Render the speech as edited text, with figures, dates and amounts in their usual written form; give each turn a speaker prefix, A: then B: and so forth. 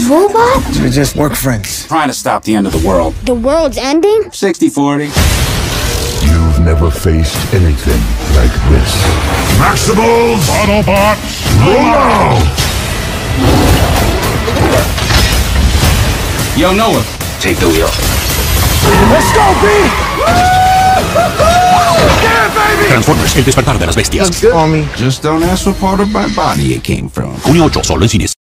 A: robots?
B: We're just work friends.
C: Trying to stop the end of the world.
A: The world's ending?
C: 60-40.
D: You've never faced anything like this.
E: Maximals! Autobots! Roll out!
C: Yo, Noah, take the wheel.
B: Let's go, B!
E: Yeah, baby!
F: Transformers, el despertar de las bestias.
B: Looks good on me.
C: Just don't ask what part of my body it came from.
F: Junio 8, solo en cines.